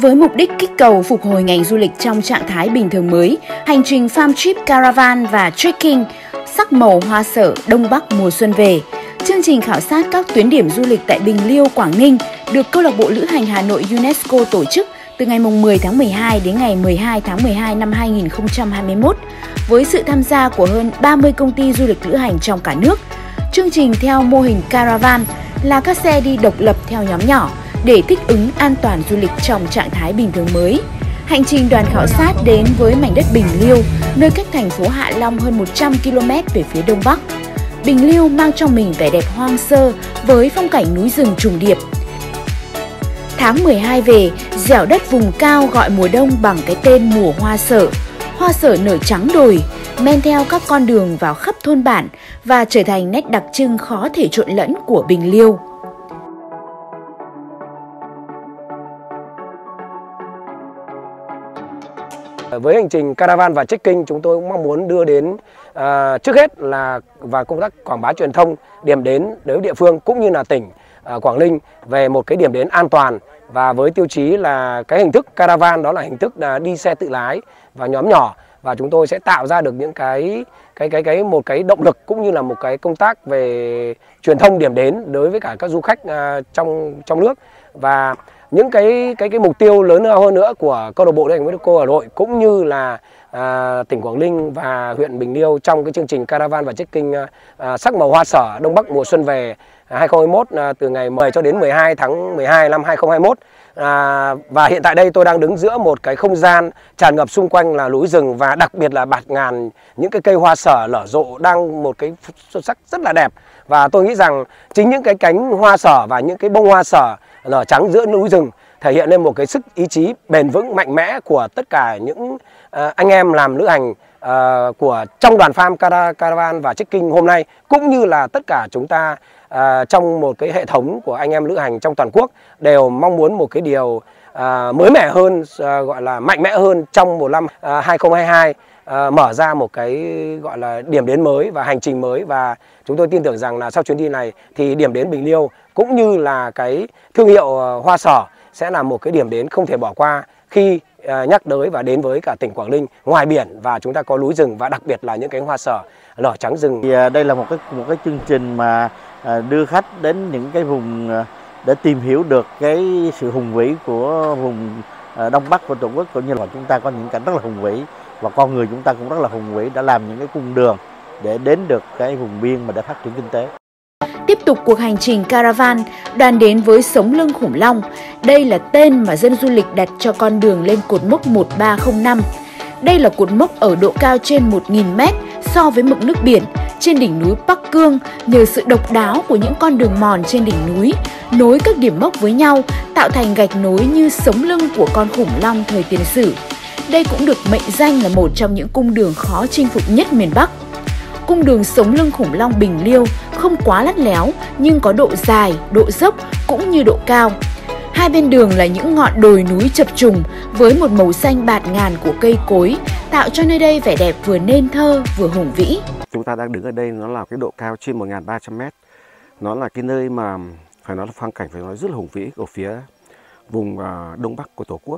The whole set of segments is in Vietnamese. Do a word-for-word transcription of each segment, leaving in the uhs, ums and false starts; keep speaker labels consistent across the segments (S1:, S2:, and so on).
S1: Với mục đích kích cầu phục hồi ngành du lịch trong trạng thái bình thường mới, hành trình Farm Trip Caravan và Trekking sắc màu hoa sở Đông Bắc mùa xuân về. Chương trình khảo sát các tuyến điểm du lịch tại Bình Liêu, Quảng Ninh được Câu lạc bộ Lữ hành Hà Nội UNESCO tổ chức từ ngày mười tháng mười hai đến ngày mười hai tháng mười hai năm hai nghìn không trăm hai mươi mốt với sự tham gia của hơn ba mươi công ty du lịch lữ hành trong cả nước. Chương trình theo mô hình Caravan là các xe đi độc lập theo nhóm nhỏ để thích ứng an toàn du lịch trong trạng thái bình thường mới. Hành trình đoàn khảo sát đến với mảnh đất Bình Liêu, nơi cách thành phố Hạ Long hơn một trăm ki lô mét về phía đông bắc. Bình Liêu mang trong mình vẻ đẹp hoang sơ với phong cảnh núi rừng trùng điệp. Tháng mười hai về, dẻo đất vùng cao gọi mùa đông bằng cái tên mùa hoa sở. Hoa sở nở trắng đồi, men theo các con đường vào khắp thôn bản và trở thành nét đặc trưng khó thể trộn lẫn của Bình Liêu.
S2: Với hành trình Caravan và Trekking, chúng tôi cũng mong muốn đưa đến uh, trước hết là và công tác quảng bá truyền thông điểm đến đối với địa phương cũng như là tỉnh uh, Quảng Ninh về một cái điểm đến an toàn, và với tiêu chí là cái hình thức Caravan đó là hình thức là đi xe tự lái và nhóm nhỏ, và chúng tôi sẽ tạo ra được những cái cái cái cái một cái động lực cũng như là một cái công tác về truyền thông điểm đến đối với cả các du khách uh, trong trong nước. Và những cái cái cái mục tiêu lớn hơn nữa của câu lạc bộ Lữ hành UNESCO Hà Nội cũng như là à, tỉnh Quảng Ninh và huyện Bình Liêu trong cái chương trình Caravan và Trekking à, sắc màu hoa sở Đông Bắc mùa xuân về hai nghìn không trăm hai mươi mốt à, từ ngày mười cho đến mười hai tháng mười hai năm hai nghìn không trăm hai mươi mốt. À, và hiện tại đây tôi đang đứng giữa một cái không gian tràn ngập xung quanh là núi rừng và đặc biệt là bạt ngàn những cái cây hoa sở nở rộ đang một cái xuất sắc rất là đẹp. Và tôi nghĩ rằng chính những cái cánh hoa sở và những cái bông hoa sở nở trắng giữa núi rừng thể hiện lên một cái sức ý chí bền vững mạnh mẽ của tất cả những uh, anh em làm lữ hành uh, của trong đoàn Farm Caravan và Trekking hôm nay, cũng như là tất cả chúng ta uh, trong một cái hệ thống của anh em lữ hành trong toàn quốc đều mong muốn một cái điều uh, mới mẻ hơn, uh, gọi là mạnh mẽ hơn trong một năm uh, hai nghìn không trăm hai mươi hai. Uh, mở ra một cái gọi là điểm đến mới và hành trình mới, và chúng tôi tin tưởng rằng là sau chuyến đi này thì điểm đến Bình Liêu cũng như là cái thương hiệu uh, hoa sở sẽ là một cái điểm đến không thể bỏ qua khi uh, nhắc tới và đến với cả tỉnh Quảng Ninh. Ngoài biển và chúng ta có núi rừng và đặc biệt là những cánh hoa sở nở trắng rừng.
S3: Thì, uh, đây là một cái một cái chương trình mà uh, đưa khách đến những cái vùng uh, để tìm hiểu được cái sự hùng vĩ của vùng uh, Đông Bắc của Tổ quốc, cũng như là chúng ta có những cảnh rất là hùng vĩ. Và con người chúng ta cũng rất là hùng vĩ, đã làm những cái cung đường để đến được cái vùng biên mà để phát triển kinh tế.
S1: Tiếp tục cuộc hành trình Caravan, đoàn đến với Sống Lưng Khủng Long. Đây là tên mà dân du lịch đặt cho con đường lên cột mốc một ba không năm. Đây là cột mốc ở độ cao trên một nghìn mét so với mực nước biển trên đỉnh núi Bắc Cương, nhờ sự độc đáo của những con đường mòn trên đỉnh núi, nối các điểm mốc với nhau, tạo thành gạch nối như sống lưng của con khủng long thời tiền sử. Đây cũng được mệnh danh là một trong những cung đường khó chinh phục nhất miền Bắc. Cung đường Sống Lưng Khủng Long Bình Liêu không quá lắt léo nhưng có độ dài, độ dốc cũng như độ cao. Hai bên đường là những ngọn đồi núi chập trùng với một màu xanh bạt ngàn của cây cối, tạo cho nơi đây vẻ đẹp vừa nên thơ vừa hùng vĩ.
S4: Chúng ta đang đứng ở đây, nó là cái độ cao trên một nghìn ba trăm mét. Nó là cái nơi mà phải nói là phong cảnh phải nói rất là hùng vĩ ở phía vùng Đông Bắc của Tổ quốc.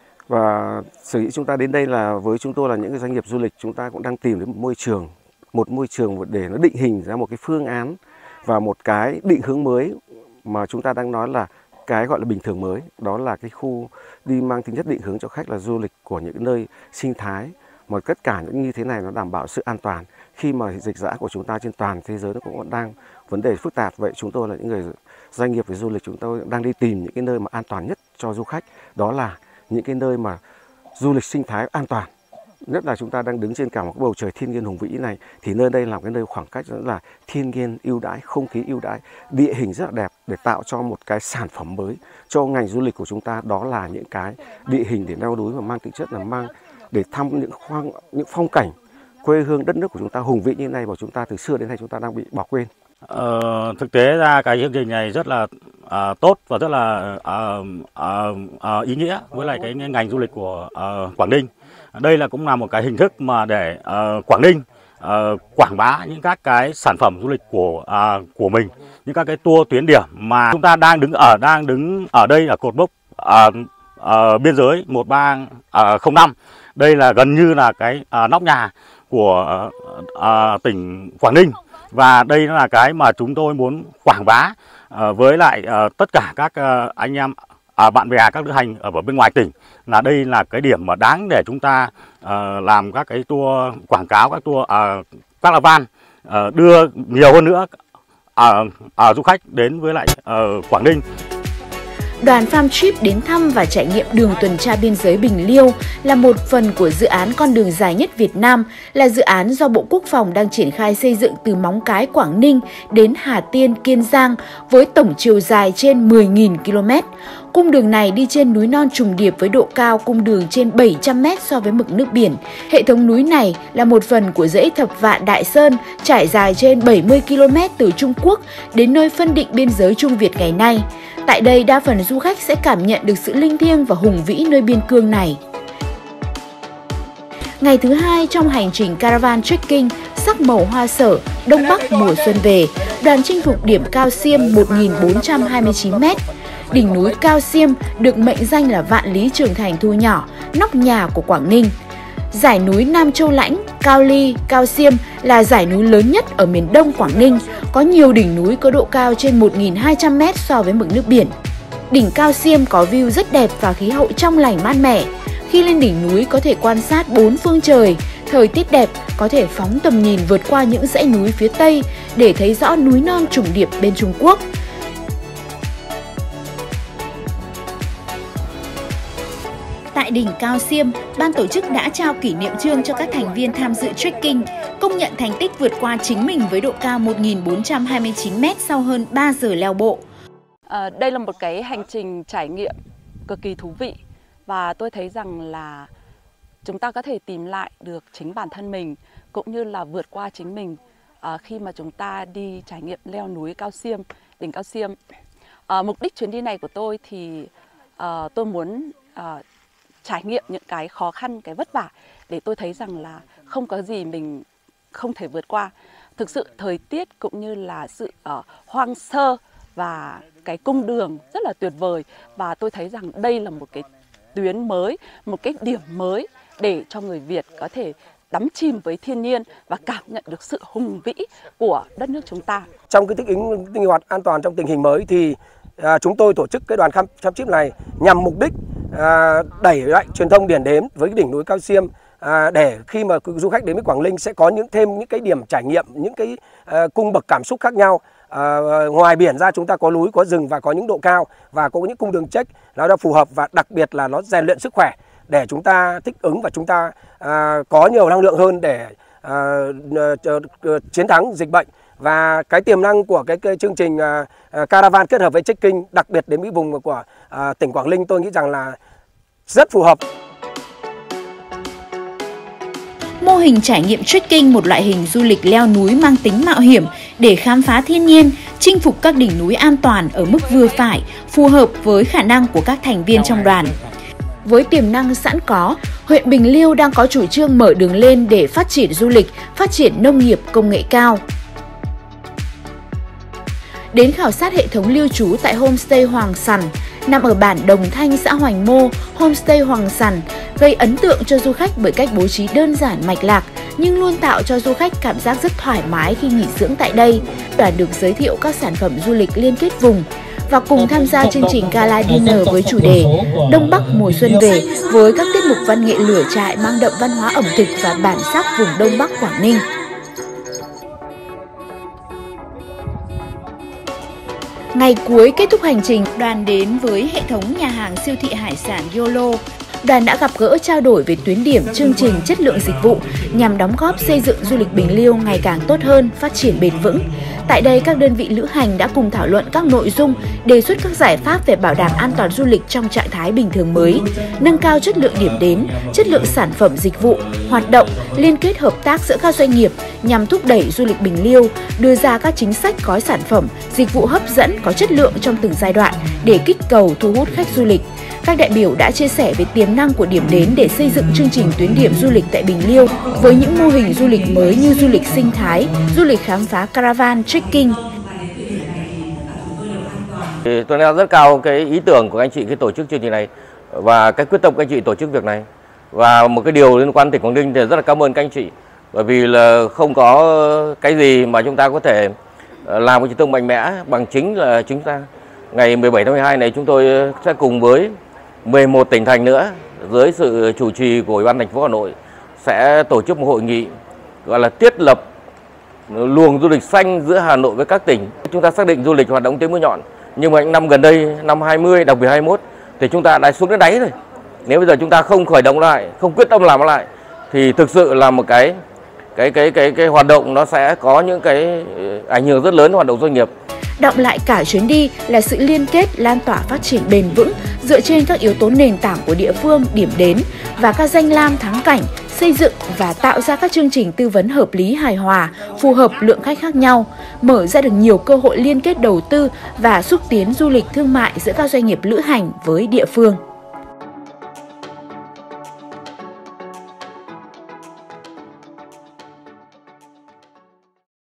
S4: Và sở dĩ chúng ta đến đây là với chúng tôi là những cái doanh nghiệp du lịch, chúng ta cũng đang tìm đến một môi trường, một môi trường để nó định hình ra một cái phương án và một cái định hướng mới mà chúng ta đang nói là cái gọi là bình thường mới. Đó là cái khu đi mang tính chất định hướng cho khách là du lịch của những nơi sinh thái, mà tất cả những như thế này nó đảm bảo sự an toàn khi mà dịch dã của chúng ta trên toàn thế giới nó cũng đang vấn đề phức tạp. Vậy chúng tôi là những người doanh nghiệp về du lịch, chúng tôi đang đi tìm những cái nơi mà an toàn nhất cho du khách, đó là những cái nơi mà du lịch sinh thái an toàn. Nhất là chúng ta đang đứng trên cả một cái bầu trời thiên nhiên hùng vĩ này, thì nơi đây là cái nơi khoảng cách rất là thiên nhiên ưu đãi, không khí ưu đãi, địa hình rất là đẹp để tạo cho một cái sản phẩm mới cho ngành du lịch của chúng ta. Đó là những cái địa hình để leo núi và mang tính chất là mang để thăm những khoang, những phong cảnh quê hương đất nước của chúng ta hùng vĩ như này mà chúng ta từ xưa đến nay chúng ta đang bị bỏ quên.
S5: Ờ, thực tế ra cái chương trình này rất là à, tốt và rất là à, à, à, ý nghĩa với lại cái ngành du lịch của à, Quảng Ninh. Đây là cũng là một cái hình thức mà để à, Quảng Ninh à, quảng bá những các cái sản phẩm du lịch của à, của mình, những các cái tour tuyến điểm mà chúng ta đang đứng ở đang đứng ở đây là cột mốc à, uh, biên giới một ba không năm. Đây là gần như là cái uh, nóc nhà của uh, uh, tỉnh Quảng Ninh, và đây là cái mà chúng tôi muốn quảng bá uh, với lại uh, tất cả các uh, anh em uh, bạn bè, các lữ hành ở bên ngoài tỉnh, là đây là cái điểm mà đáng để chúng ta uh, làm các cái tour quảng cáo, các tour uh, caravan uh, đưa nhiều hơn nữa uh, uh, du khách đến với lại uh, Quảng Ninh.
S1: Đoàn Farm Trip đến thăm và trải nghiệm đường tuần tra biên giới Bình Liêu là một phần của dự án Con đường dài nhất Việt Nam, là dự án do Bộ Quốc phòng đang triển khai xây dựng từ Móng Cái, Quảng Ninh đến Hà Tiên, Kiên Giang với tổng chiều dài trên mười nghìn ki lô mét. Cung đường này đi trên núi non trùng điệp với độ cao cung đường trên bảy trăm mét so với mực nước biển. Hệ thống núi này là một phần của dãy Thập Vạn Đại Sơn trải dài trên bảy mươi ki lô mét từ Trung Quốc đến nơi phân định biên giới Trung Việt ngày nay. Tại đây, đa phần du khách sẽ cảm nhận được sự linh thiêng và hùng vĩ nơi biên cương này. Ngày thứ hai trong hành trình caravan trekking sắc màu hoa sở Đông Bắc mùa xuân về, đoàn chinh phục điểm Cao Xiêm một nghìn bốn trăm hai mươi chín mét. Đỉnh núi Cao Xiêm được mệnh danh là vạn lý trường thành thu nhỏ, nóc nhà của Quảng Ninh. Dải núi Nam Châu Lãnh, Cao Ly, Cao Xiêm là dải núi lớn nhất ở miền đông Quảng Ninh, có nhiều đỉnh núi có độ cao trên một nghìn hai trăm mét so với mực nước biển. Đỉnh Cao Xiêm có view rất đẹp và khí hậu trong lành mát mẻ. Khi lên đỉnh núi có thể quan sát bốn phương trời, thời tiết đẹp, có thể phóng tầm nhìn vượt qua những dãy núi phía Tây để thấy rõ núi non trùng điệp bên Trung Quốc. Tại đỉnh Cao Xiêm, ban tổ chức đã trao kỷ niệm chương cho các thành viên tham dự trekking, công nhận thành tích vượt qua chính mình với độ cao một nghìn bốn trăm hai mươi chín mét sau hơn ba giờ leo bộ.
S6: À, đây là một cái hành trình trải nghiệm cực kỳ thú vị, và tôi thấy rằng là chúng ta có thể tìm lại được chính bản thân mình cũng như là vượt qua chính mình à, khi mà chúng ta đi trải nghiệm leo núi Cao Xiêm, đỉnh Cao Xiêm. À, mục đích chuyến đi này của tôi thì à, tôi muốn à, trải nghiệm những cái khó khăn, cái vất vả để tôi thấy rằng là không có gì mình không thể vượt qua. Thực sự thời tiết cũng như là sự uh, hoang sơ và cái cung đường rất là tuyệt vời, và tôi thấy rằng đây là một cái tuyến mới, một cái điểm mới để cho người Việt có thể đắm chìm với thiên nhiên và cảm nhận được sự hùng vĩ của đất nước chúng ta.
S2: Trong cái thích ứng linh hoạt an toàn trong tình hình mới thì à, chúng tôi tổ chức cái đoàn Farm Trip này nhằm mục đích à, đẩy lại truyền thông điểm đến với cái đỉnh núi Cao Xiêm, à, để khi mà du khách đến với Quảng Ninh sẽ có những thêm những cái điểm trải nghiệm, những cái à, cung bậc cảm xúc khác nhau. À, ngoài biển ra chúng ta có núi, có rừng và có những độ cao và có những cung đường trek nó đã phù hợp, và đặc biệt là nó rèn luyện sức khỏe để chúng ta thích ứng và chúng ta à, có nhiều năng lượng hơn để à, chiến thắng dịch bệnh. Và cái tiềm năng của cái, cái chương trình uh, caravan kết hợp với trekking, đặc biệt đến với vùng của uh, tỉnh Quảng Ninh, tôi nghĩ rằng là rất phù hợp.
S1: Mô hình trải nghiệm trekking, một loại hình du lịch leo núi mang tính mạo hiểm để khám phá thiên nhiên, chinh phục các đỉnh núi an toàn ở mức vừa phải, phù hợp với khả năng của các thành viên trong đoàn. Với tiềm năng sẵn có, huyện Bình Liêu đang có chủ trương mở đường lên để phát triển du lịch, phát triển nông nghiệp công nghệ cao. Đến khảo sát hệ thống lưu trú tại Homestay Hoàng Sằn, nằm ở bản Đồng Thanh, xã Hoành Mô. Homestay Hoàng Sằn gây ấn tượng cho du khách bởi cách bố trí đơn giản mạch lạc, nhưng luôn tạo cho du khách cảm giác rất thoải mái khi nghỉ dưỡng tại đây. Đoàn được giới thiệu các sản phẩm du lịch liên kết vùng và cùng tham gia chương trình Gala Dinner với chủ đề Đông Bắc mùa xuân về, với các tiết mục văn nghệ lửa trại mang đậm văn hóa ẩm thực và bản sắc vùng Đông Bắc Quảng Ninh. Ngày cuối kết thúc hành trình, đoàn đến với hệ thống nhà hàng siêu thị hải sản Yolo. Đoàn đã gặp gỡ trao đổi về tuyến điểm, chương trình, chất lượng dịch vụ nhằm đóng góp xây dựng du lịch Bình Liêu ngày càng tốt hơn, phát triển bền vững. Tại đây, các đơn vị lữ hành đã cùng thảo luận các nội dung, đề xuất các giải pháp về bảo đảm an toàn du lịch trong trạng thái bình thường mới, nâng cao chất lượng điểm đến, chất lượng sản phẩm dịch vụ, hoạt động, liên kết hợp tác giữa các doanh nghiệp nhằm thúc đẩy du lịch Bình Liêu, đưa ra các chính sách gói sản phẩm, dịch vụ hấp dẫn có chất lượng trong từng giai đoạn để kích cầu thu hút khách du lịch. Các đại biểu đã chia sẻ về tiềm năng của điểm đến để xây dựng chương trình tuyến điểm du lịch tại Bình Liêu với những mô hình du lịch mới như du lịch sinh thái, du lịch khám phá caravan, trekking.
S7: Tôi đánh giá rất cao cái ý tưởng của anh chị khi tổ chức chương trình này. và cái quyết tâm các anh chị tổ chức việc này. Và một cái điều liên quan tỉnh Quảng Ninh thì rất là cảm ơn các anh chị, bởi vì là không có cái gì mà chúng ta có thể làm một chiến công mạnh mẽ bằng chính là chúng ta. Ngày mười bảy tháng mười hai này chúng tôi sẽ cùng với mười một tỉnh thành nữa dưới sự chủ trì của Ủy ban thành phố Hà Nội sẽ tổ chức một hội nghị gọi là thiết lập luồng du lịch xanh giữa Hà Nội với các tỉnh. Chúng ta xác định du lịch hoạt động tuyến mũi nhọn, nhưng mà những năm gần đây, năm hai mươi, đặc biệt hai mươi mốt thì chúng ta đã xuống đến đáy rồi. Nếu bây giờ chúng ta không khởi động lại, không quyết tâm làm lại thì thực sự là một cái cái cái cái cái hoạt động nó sẽ có những cái ảnh hưởng rất lớn đến hoạt động doanh nghiệp.
S1: Đọng lại cả chuyến đi là sự liên kết lan tỏa phát triển bền vững dựa trên các yếu tố nền tảng của địa phương, điểm đến và các danh lam thắng cảnh, xây dựng và tạo ra các chương trình tư vấn hợp lý hài hòa, phù hợp lượng khách khác nhau, mở ra được nhiều cơ hội liên kết đầu tư và xúc tiến du lịch thương mại giữa các doanh nghiệp lữ hành với địa phương.